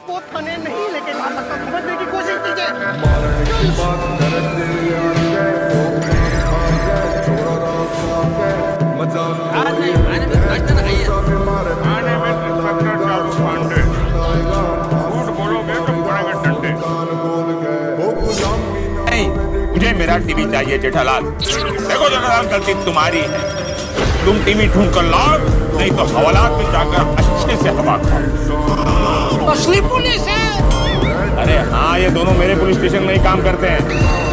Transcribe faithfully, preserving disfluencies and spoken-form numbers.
को थाने नहीं लेके जा सकता, समझने की कोशिश कीजिए। मुझे मेरा टीवी चाहिए जेठालाल। देखो जेठालाल, गलती तुम्हारी है। तुम टीवी ढूंढ कर लाओ, नहीं तो हवालात में जाकर अच्छे से हवा खाओ। असली पुलिस है। अरे हाँ, ये दोनों मेरे पुलिस स्टेशन में ही काम करते हैं।